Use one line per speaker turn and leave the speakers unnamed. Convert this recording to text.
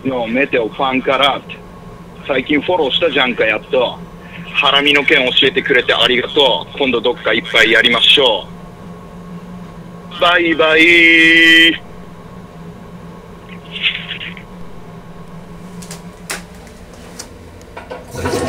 のメテオファンから最近フォローしたじゃんかやっと。ハラミの件教えてくれてありがとう。今度どっかいっぱいやりましょう。バイバイ。
これ